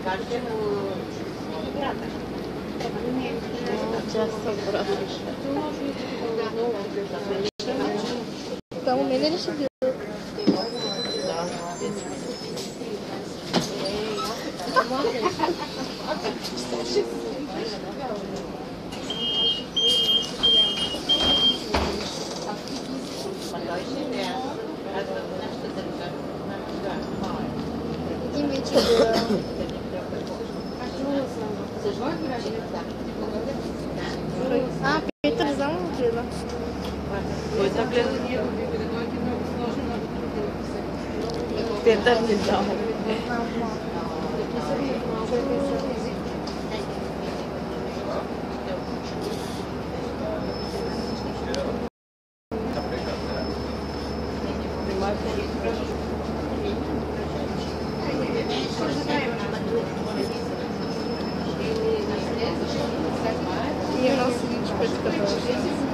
Тя са брат. Там умели ли ще делат? Им вече да... Петър не знам го гледа. Кой да гледа? Петър не знам. И една седичка, като